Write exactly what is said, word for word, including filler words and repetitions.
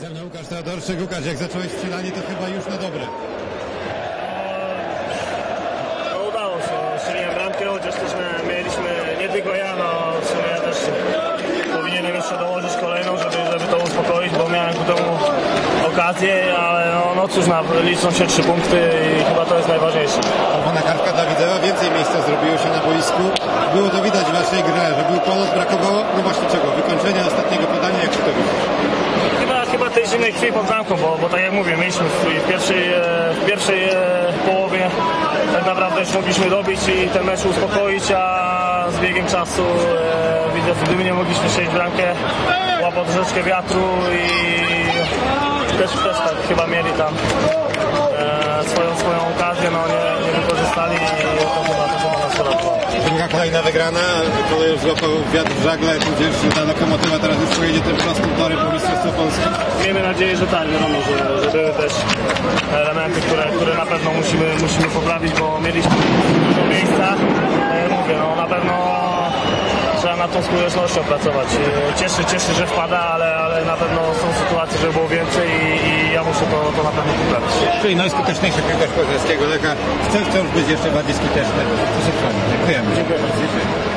Ze mną Łukasz Teodorczyk. Łukasz, jak zacząłeś strzelanie, to chyba już na dobre. No, udało się, strzeliłem bramkę, chociaż też mieliśmy, nie tylko ja, no w sumie ja też powinienem jeszcze dołożyć kolejną, żeby, żeby to uspokoić, bo miałem ku temu okazję, ale no, no cóż, na, liczą się trzy punkty i chyba to jest najważniejsze. Czerwona kartka dla Widzewa, więcej miejsca zrobiło się na boisku. Było to widać w waszej grze, że był kolor, brakowało, no właśnie czego? Wykończenia ostatniego podania, jak to widzisz? Chyba, chyba tej zimnej krwi pod bramką, bo, bo tak jak mówię, mieliśmy w, w pierwszej, w pierwszej połowie tak naprawdę już mogliśmy dobić i ten mecz uspokoić, a z biegiem czasu e, widzę, gdyby nie mogliśmy strzelić bramkę, łapał troszeczkę wiatru i też, też tak chyba mieli tam e, swoją, swoją okazję, no nie, nie wykorzystali i to chyba, to chyba nas uratowało. Druga kolejna wygrana, kolejor złapał wiatr w żagle, tudzież ta lokomotywa teraz już pojedzie tym prostym torem po Mistrzostwo Polski. Miejmy nadzieję, że tak, wiadomo, że, że były też elementy, które, które na pewno musimy, musimy poprawić, bo mieliśmy dużo miejsca. E, mówię, no na pewno trzeba nad tą skutecznością pracować. E, cieszy, cieszy, że wpada, ale, ale na pewno są sytuacje, że było więcej i, i ja muszę to, to na pewno poprawić. Czyli najskuteczniejszy piłkarz poznańskiego Lecha chce wciąż być jeszcze bardziej skuteczny. Dziękujemy. Dziękuję bardzo.